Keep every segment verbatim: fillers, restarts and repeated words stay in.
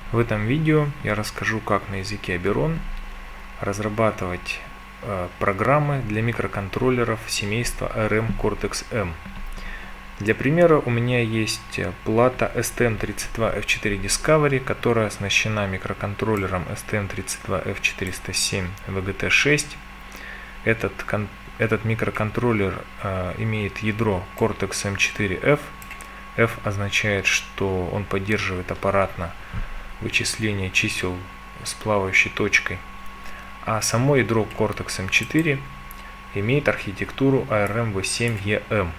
В этом видео я расскажу, как на языке Oberon разрабатывать э, программы для микроконтроллеров семейства эй ар эм Cortex-M. Для примера у меня есть плата эс ти эм тридцать два эф четыре Discovery, которая оснащена микроконтроллером эс ти эм тридцать два эф четыреста семь ви джи ти шесть. Этот, этот микроконтроллер э, имеет ядро Cortex эм четыре эф. F означает, что он поддерживает аппаратно вычисление чисел с плавающей точкой, а само ядро Cortex эм четыре имеет архитектуру эй ар эм ви семь и эм.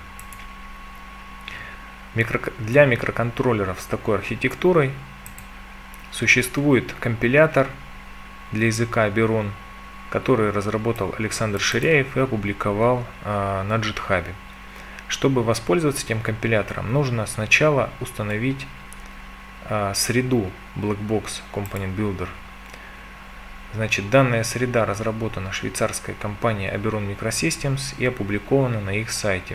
Микро... Для микроконтроллеров с такой архитектурой существует компилятор для языка Oberon, который разработал Александр Ширяев и опубликовал э, на GitHub. Чтобы воспользоваться этим компилятором, нужно сначала установить а, среду Blackbox Component Builder. Значит, данная среда разработана швейцарской компанией Oberon Microsystems и опубликована на их сайте.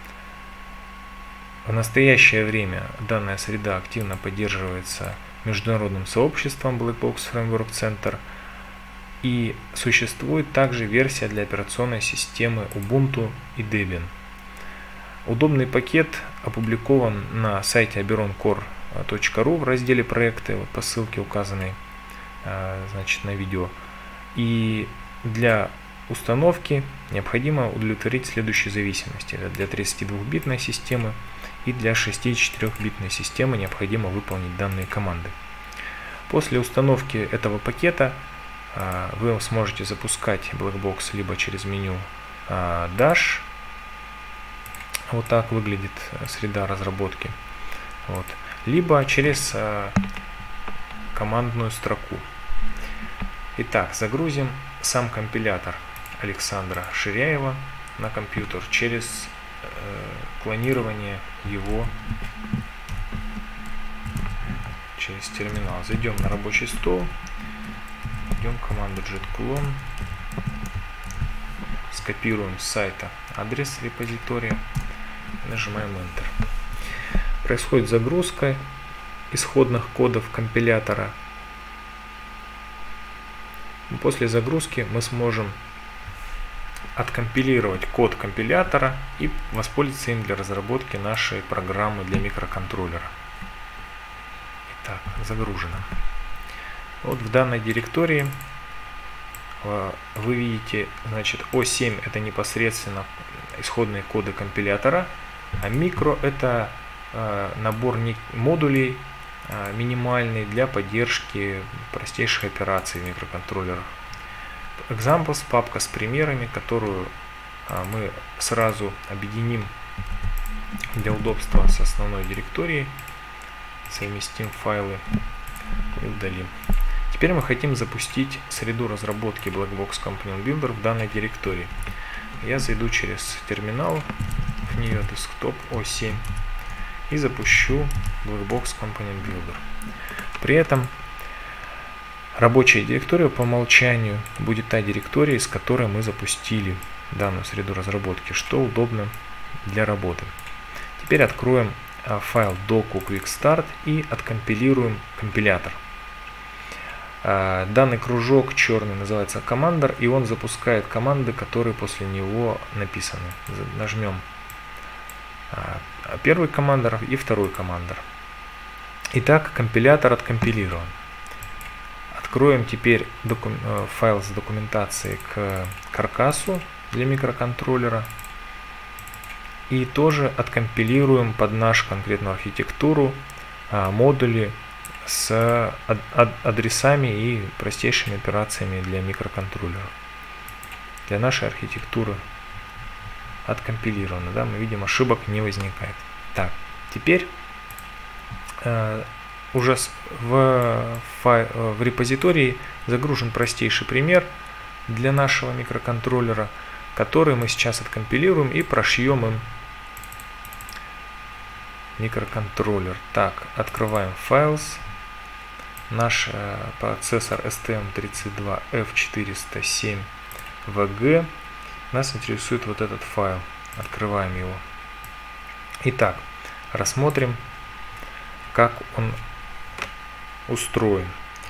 В настоящее время данная среда активно поддерживается международным сообществом Blackbox Framework Center, и существует также версия для операционной системы Ubuntu и Debian. Удобный пакет опубликован на сайте oberon core точка ру в разделе проекты по ссылке, указанной значит, на видео. И для установки необходимо удовлетворить следующие зависимости. Для тридцатидвухбитной системы и для шестидесятичетырёхбитной системы необходимо выполнить данные команды. После установки этого пакета вы сможете запускать Blackbox либо через меню Dash. Вот так выглядит среда разработки. Вот. Либо через э, командную строку. Итак, загрузим сам компилятор Александра Ширяева на компьютер через э, клонирование его через терминал. Зайдем на рабочий стол, введем команду git-clone, скопируем с сайта адрес репозитория. Нажимаем Enter. Происходит загрузка исходных кодов компилятора. После загрузки мы сможем откомпилировать код компилятора и воспользоваться им для разработки нашей программы для микроконтроллера. Итак, загружено. Вот в данной директории вы видите, значит, о семь это непосредственно исходные коды компилятора, а микро это э, набор модулей э, минимальный для поддержки простейших операций в микроконтроллерах. Examples — папка с примерами, которую э, мы сразу объединим для удобства с основной директорией, совместим файлы и удалим. Теперь мы хотим запустить среду разработки Blackbox Component Builder в данной директории. Я зайду через терминал, в нее десктоп о семь и запущу Blackbox Component Builder. При этом рабочая директория по умолчанию будет та директория, из которой мы запустили данную среду разработки, что удобно для работы. Теперь откроем файл docu quick start и откомпилируем компилятор. Данный кружок черный называется Commander, и он запускает команды, которые после него написаны. Нажмем первый командер и второй командер. Итак, компилятор откомпилирован. Откроем теперь файл с документацией к каркасу для микроконтроллера и тоже откомпилируем под нашу конкретную архитектуру модули с адресами и простейшими операциями для микроконтроллеров. Для нашей архитектуры откомпилировано. Да, мы видим, ошибок не возникает. Так, теперь э, уже в, файл, в репозитории загружен простейший пример для нашего микроконтроллера, который мы сейчас откомпилируем и прошьем им микроконтроллер. Так, открываем Files. Наш э, процессор эс ти эм тридцать два эф четыреста семь ви джи. Нас интересует вот этот файл. Открываем его. Итак, рассмотрим, как он устроен.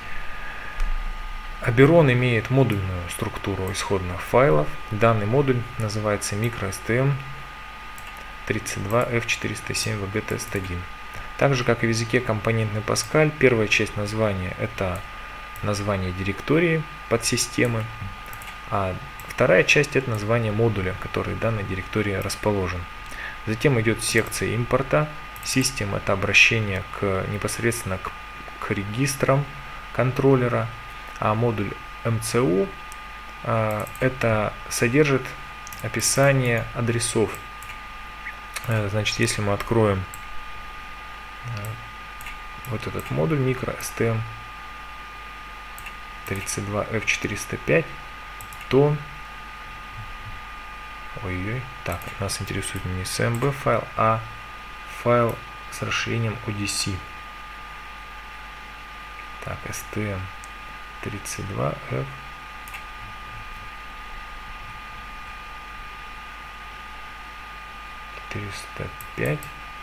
Oberon имеет модульную структуру исходных файлов. Данный модуль называется microSTM тридцать два эф четыреста семь ви джи тест один. Так же, как и в языке компонентный Pascal, первая часть названия – это название директории подсистемы, а вторая часть – это название модуля, который в данной директории расположен. Затем идет секция импорта. System – это обращение к, непосредственно к, к регистрам контроллера, а модуль эм си ю а, это содержит описание адресов. Значит, если мы откроем вот этот модуль microSTM тридцать два эф четыреста пять, то ой-ой, так, нас интересует не эс эм би файл, а файл с расширением о ди си. Так, эс ти эм тридцать два эф четыреста пять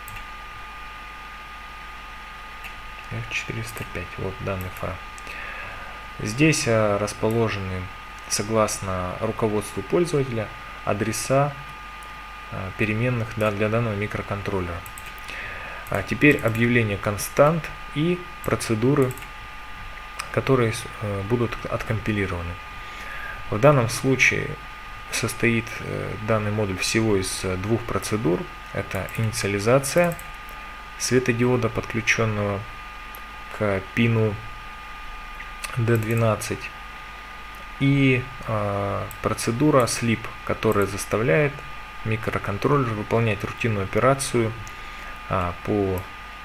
эф четыреста пять. Вот данный файл. Здесь расположены, согласно руководству пользователя, адреса переменных для данного микроконтроллера. А теперь объявление констант и процедуры, которые будут откомпилированы. В данном случае состоит данный модуль всего из двух процедур. Это инициализация светодиода, подключенного к пину ди двенадцать, и э, процедура sleep, которая заставляет микроконтроллер выполнять рутинную операцию э, по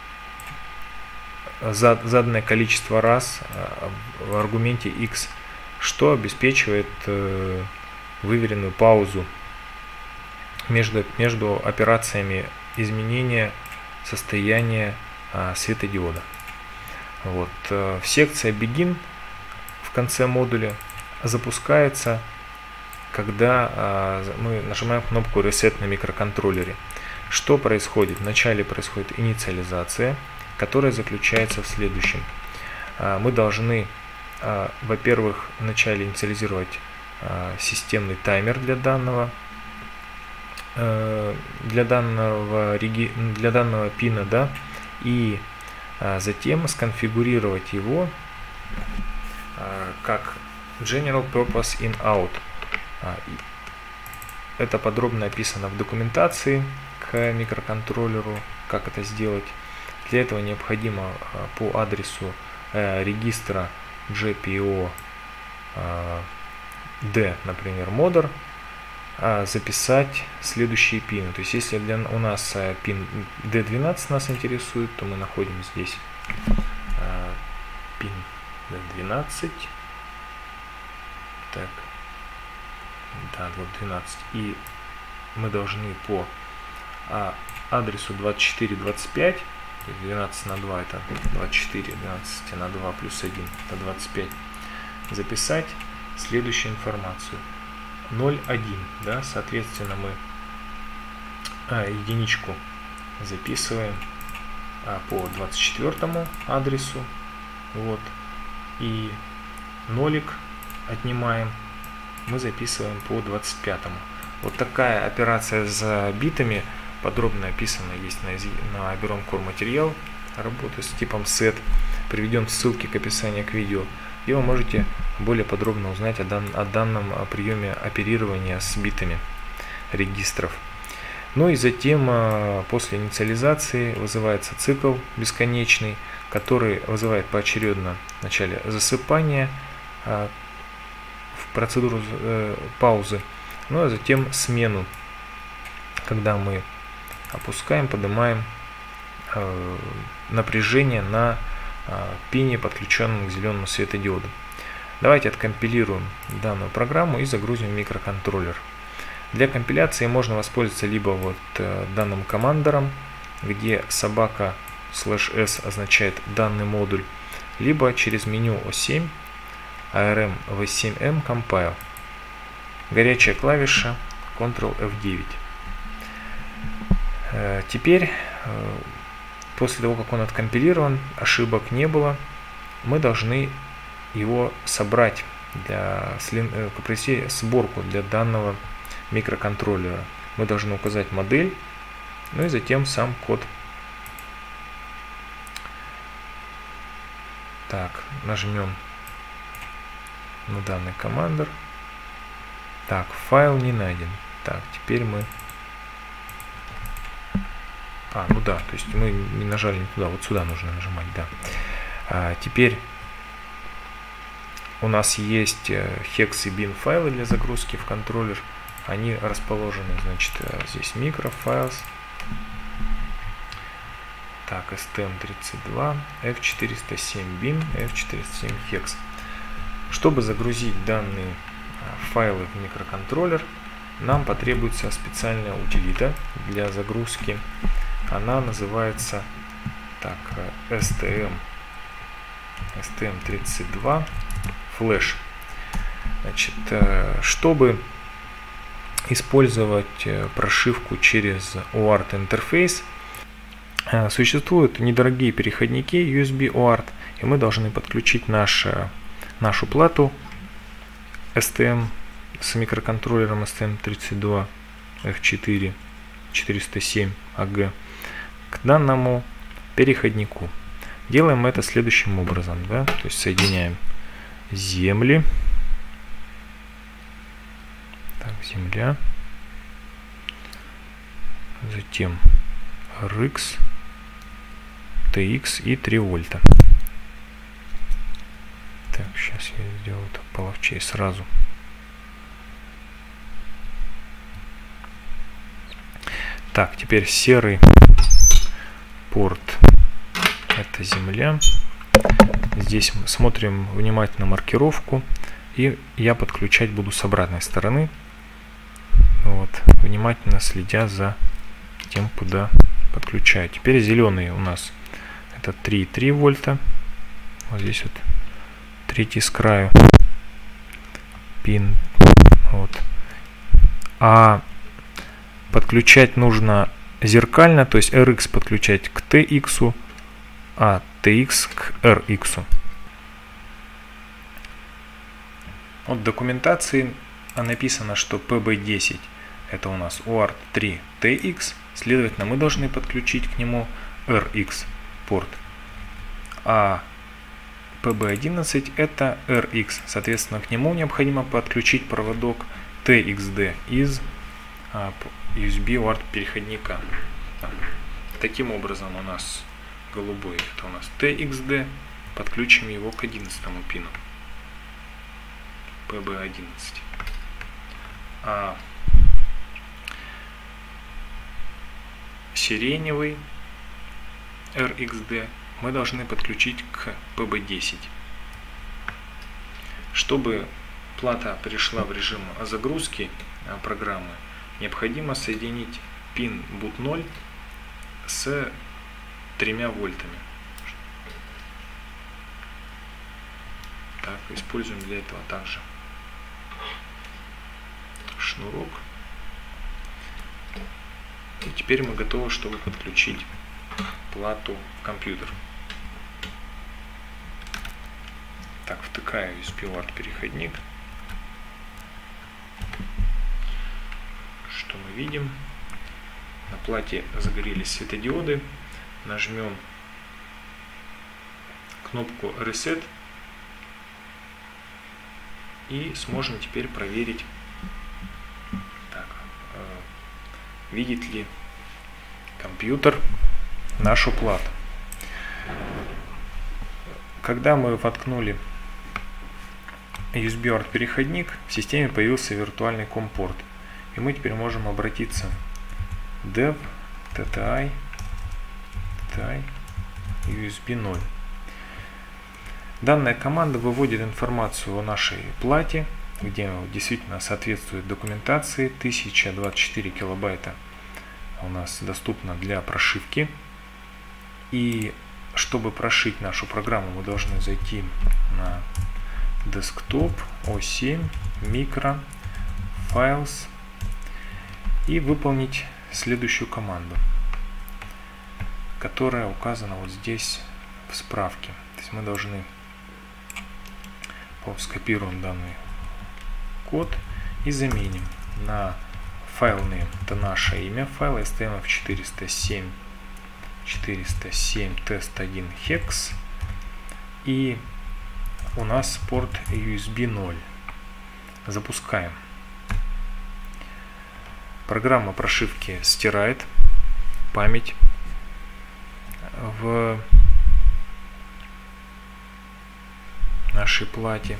зад, заданное количество раз э, в аргументе x, что обеспечивает э, выверенную паузу между, между операциями изменения состояния э, светодиода. Вот. В секции begin в конце модуля запускается, когда э, мы нажимаем кнопку Reset на микроконтроллере. Что происходит? Вначале происходит инициализация, которая заключается в следующем. Э, мы должны, э, во-первых, вначале инициализировать э, системный таймер для данного, э, для данного, реги, для данного пина, да, и э, затем сконфигурировать его э, как General Purpose In Out. Это подробно описано в документации к микроконтроллеру, как это сделать. Для этого необходимо по адресу регистра джи пи о D, например, модер, записать следующие пины. То есть, если для, у нас пин ди двенадцать нас интересует, то мы находим здесь пин ди двенадцать. Так, да, вот двенадцать. И мы должны по а, адресу двадцать четыре двадцать пять, то есть двенадцать на два это двадцать четыре, двенадцать на два плюс один это двадцать пять, записать следующую информацию. ноль один, да, соответственно, мы а, единичку записываем а, по двадцать четвёртому адресу, вот, и нолик отнимаем, мы записываем по двадцать пятому. Вот такая операция с битами подробно описана есть на, на Oberon Core материал работы с типом set. Приведем ссылки к описанию к видео, и вы можете более подробно узнать о, дан, о данном о приеме оперирования с битами регистров. Ну и затем после инициализации вызывается цикл бесконечный, который вызывает поочередно вначале засыпание, процедуру э, паузы, ну а затем смену, когда мы опускаем, поднимаем э, напряжение на э, пине, подключенном к зеленому светодиоду. Давайте откомпилируем данную программу и загрузим микроконтроллер. Для компиляции можно воспользоваться либо вот э, данным командором, где собака слэш s означает данный модуль, либо через меню о семь арм ви семь эм Compile. Горячая клавиша контрол эф девять. Теперь, после того, как он откомпилирован, ошибок не было, мы должны его собрать, для, провести сборку для данного микроконтроллера. Мы должны указать модель, ну и затем сам код. Так, нажмем на данный командор. Так, файл не найден. Так, теперь мы... А, ну да, то есть мы не нажали не туда, вот сюда нужно нажимать, да. А, теперь у нас есть hex и bin файлы для загрузки в контроллер. Они расположены, значит, здесь microfiles. Так, эс ти эм тридцать два, эф четыреста семь bin, эф четыреста семь hex. Чтобы загрузить данные файлы в микроконтроллер, нам потребуется специальная утилита для загрузки. Она называется так, эс ти эм, эс ти эм тридцать два flash. Значит, чтобы использовать прошивку через у эй ар ти интерфейс, существуют недорогие переходники ю эс би о ар ти, и мы должны подключить наш, нашу плату эс ти эм с микроконтроллером эс ти эм тридцать два эф четыре четыреста семь эй джи к данному переходнику. Делаем это следующим образом, да? То есть соединяем земли, так, земля, затем эр икс, ти икс и три вольта. Так, сейчас я сделаю это половчей сразу. Так, теперь серый порт — это земля. Здесь мы смотрим внимательно маркировку, и я подключать буду с обратной стороны. Вот, внимательно следя за тем, куда подключаю. Теперь зеленый у нас это три и три вольта. Вот здесь вот третий с краю пин. Вот. А подключать нужно зеркально, то есть эр икс подключать к ти икс, а ти икс к эр икс. Вот в документации написано, что пи би десять это у нас у эй ар ти три ти икс, следовательно, мы должны подключить к нему эр икс порт. А пи би одиннадцать это эр икс, соответственно, к нему необходимо подключить проводок ти икс ди из ю эс би о ар ти переходника. Таким образом, у нас голубой это у нас ти икс ди, подключим его к одиннадцатому пину пи би одиннадцать. А сиреневый эр икс ди мы должны подключить к пи би десять. Чтобы плата перешла в режим загрузки программы, необходимо соединить пин boot ноль с тремя вольтами. Так, используем для этого также шнурок. И теперь мы готовы, чтобы подключить плату в компьютер. Так, втыкаю ю эс би о ар ти переходник. Что мы видим? На плате загорелись светодиоды. Нажмем кнопку Reset и сможем теперь проверить, так, э, видит ли компьютер нашу плату. Когда мы воткнули ю эс би о ар ти переходник, в системе появился виртуальный ком-порт. И мы теперь можем обратиться dev ти ти ай ти ти ай ю эс би ноль. Данная команда выводит информацию о нашей плате, где действительно соответствует документации. тысяча двадцать четыре килобайта у нас доступно для прошивки. И чтобы прошить нашу программу, мы должны зайти на Desktop, о семь, Micro, Files и выполнить следующую команду, которая указана вот здесь в справке. То есть мы должны легко скопируем данный код и заменим на файл name. Это наше имя файла эс ти эм эф четыреста семь четыреста семь тест один hex, и у нас порт ю эс би ноль. Запускаем. Программа прошивки стирает память в нашей плате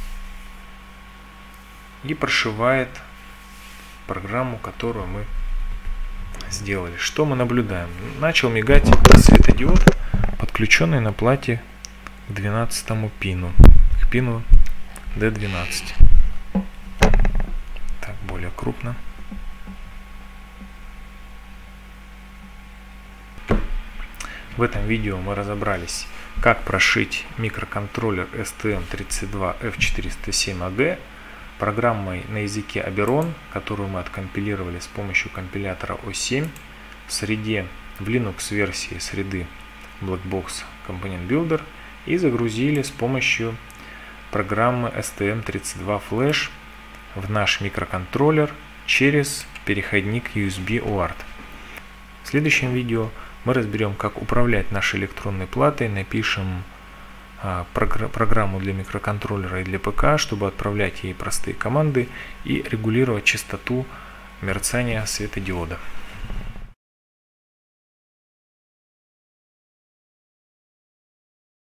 и прошивает программу, которую мы сделали. Что мы наблюдаем? Начал мигать светодиод, подключенный на плате к двенадцатому пину, к пину ди двенадцать. Так, более крупно. В этом видео мы разобрались, как прошить микроконтроллер эс ти эм тридцать два эф четыреста семь а гэ программой на языке Oberon, которую мы откомпилировали с помощью компилятора о семь в среде, в Linux версии среды Blackbox Component Builder, и загрузили с помощью программы эс ти эм тридцать два Flash в наш микроконтроллер через переходник ю эс би у эй ар ти. В следующем видео мы разберем, как управлять нашей электронной платой, напишем а, прогр программу для микроконтроллера и для ПК, чтобы отправлять ей простые команды и регулировать частоту мерцания светодиода.